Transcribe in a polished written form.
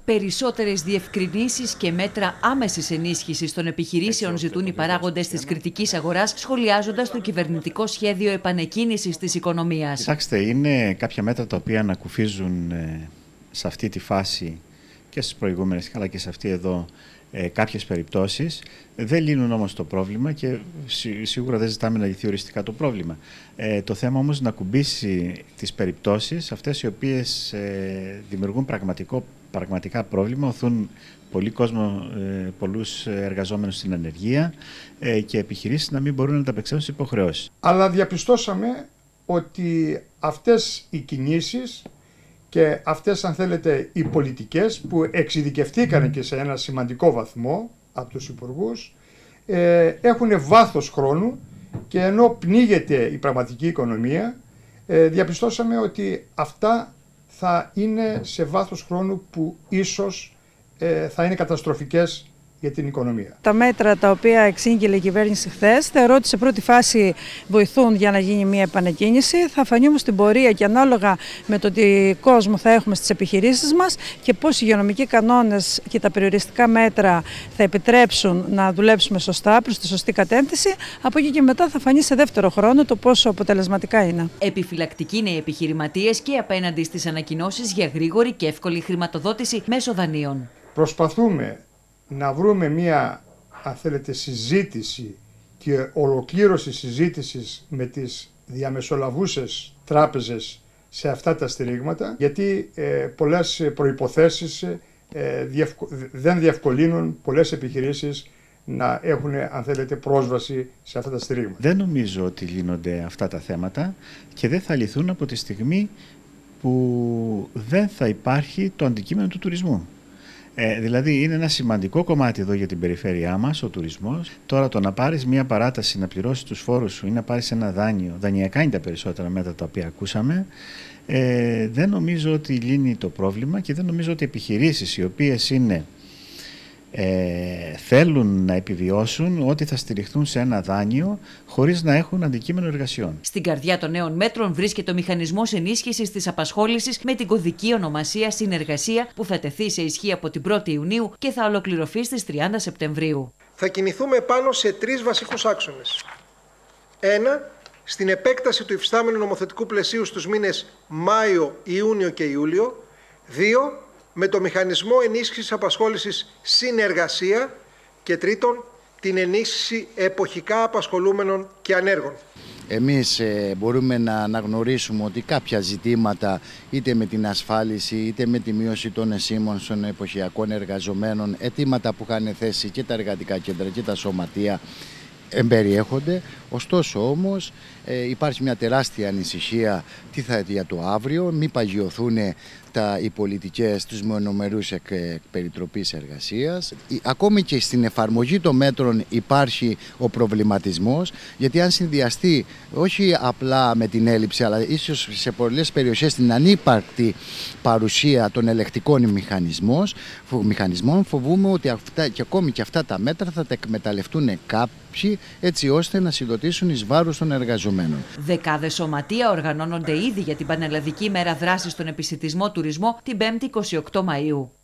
Περισσότερες διευκρινήσεις και μέτρα άμεσης ενίσχυσης των επιχειρήσεων ζητούν οι παράγοντες της κριτικής αγοράς, σχολιάζοντας το κυβερνητικό σχέδιο επανεκκίνησης της οικονομίας. Κοιτάξτε, είναι κάποια μέτρα τα οποία ανακουφίζουν σε αυτή τη φάση και στις προηγούμενες, αλλά και σε αυτή εδώ, κάποιες περιπτώσεις. Δεν λύνουν όμως το πρόβλημα και σίγουρα δεν ζητάμε να λυθεί οριστικά το πρόβλημα. Το θέμα όμως είναι να κουμπίσει τις περιπτώσεις, αυτές οι οποίες δημιουργούν πραγματικά πρόβλημα, οθούν πολύ κόσμο, πολλούς εργαζόμενους στην ανεργία και επιχειρήσεις να μην μπορούν να ανταπεξέλθουν στις υποχρεώσεις. Αλλά διαπιστώσαμε ότι αυτές οι κινήσεις και αυτές, αν θέλετε, οι πολιτικές που εξειδικευτήκαν και σε ένα σημαντικό βαθμό από τους υπουργούς, έχουν βάθος χρόνου και ενώ πνίγεται η πραγματική οικονομία, διαπιστώσαμε ότι αυτά θα είναι σε βάθος χρόνου που ίσως θα είναι καταστροφικές για την οικονομία. Τα μέτρα τα οποία εξήγηλε η κυβέρνηση χθες, θεωρώ ότι σε πρώτη φάση βοηθούν για να γίνει μια επανεκκίνηση. Θα φανεί όμως στην πορεία και ανάλογα με το τι κόσμο θα έχουμε στις επιχειρήσεις μας και πώς οι υγειονομικοί κανόνες και τα περιοριστικά μέτρα θα επιτρέψουν να δουλέψουμε σωστά προς τη σωστή κατεύθυνση. Από εκεί και μετά θα φανεί σε δεύτερο χρόνο το πόσο αποτελεσματικά είναι. Επιφυλακτικοί είναι οι επιχειρηματίες και απέναντι στις ανακοινώσεις για γρήγορη και εύκολη χρηματοδότηση μέσω δανείων. Προσπαθούμε να βρούμε μία, αν θέλετε, συζήτηση και ολοκλήρωση συζήτησης με τις διαμεσολαβούσες τράπεζες σε αυτά τα στηρίγματα, γιατί πολλές προϋποθέσεις δεν διευκολύνουν πολλές επιχειρήσεις να έχουν, αν θέλετε, πρόσβαση σε αυτά τα στηρίγματα. Δεν νομίζω ότι λύνονται αυτά τα θέματα και δεν θα λυθούν από τη στιγμή που δεν θα υπάρχει το αντικείμενο του τουρισμού. Δηλαδή είναι ένα σημαντικό κομμάτι εδώ για την περιφέρειά μας, ο τουρισμός. Τώρα το να πάρεις μια παράταση, να πληρώσεις τους φόρους σου ή να πάρεις ένα δάνειο, δανειακά είναι τα περισσότερα μέτρα τα οποία ακούσαμε, δεν νομίζω ότι λύνει το πρόβλημα και δεν νομίζω ότι επιχειρήσεις οι οποίες θέλουν να επιβιώσουν ότι θα στηριχθούν σε ένα δάνειο χωρίς να έχουν αντικείμενο εργασιών. Στην καρδιά των νέων μέτρων βρίσκεται ο μηχανισμός ενίσχυσης της απασχόλησης με την κωδική ονομασία Συνεργασία που θα τεθεί σε ισχύ από την 1η Ιουνίου και θα ολοκληρωθεί στις 30 Σεπτεμβρίου. Θα κινηθούμε πάνω σε 3 βασικούς άξονες. 1. Στην επέκταση του υφιστάμενου νομοθετικού πλαισίου στους μήνες Μάιο, Ιούνιο και Ιούλιο. 2. Με το μηχανισμό ενίσχυσης απασχόλησης Συνεργασία και 3. την ενίσχυση εποχικά απασχολούμενων και ανέργων. Εμείς μπορούμε να αναγνωρίσουμε ότι κάποια ζητήματα είτε με την ασφάλιση είτε με τη μείωση των εσήμων των εποχιακών εργαζομένων, αιτήματα που είχαν θέσει και τα εργατικά κέντρα και τα σωματεία, εμπεριέχονται. Ωστόσο όμως υπάρχει μια τεράστια ανησυχία τι θα για το αύριο, μην παγιωθούν οι πολιτικές τους μονομερούς περιτροπής εργασίας. Ακόμη και στην εφαρμογή των μέτρων υπάρχει ο προβληματισμός, γιατί αν συνδυαστεί όχι απλά με την έλλειψη αλλά ίσως σε πολλές περιοχές την ανύπαρκτη παρουσία των ελεκτικών μηχανισμών, φοβούμε ότι και ακόμη και αυτά τα μέτρα θα τα εκμεταλλευτούν κάποιοι έτσι ώστε να συγκροτήσουν εις βάρος των εργαζομένων. Δεκάδες σωματεία οργανώνονται ήδη για την Πανελλαδική ημέρα δράσης στον επισιτισμό τουρισμό την 5η 28 Μαΐου.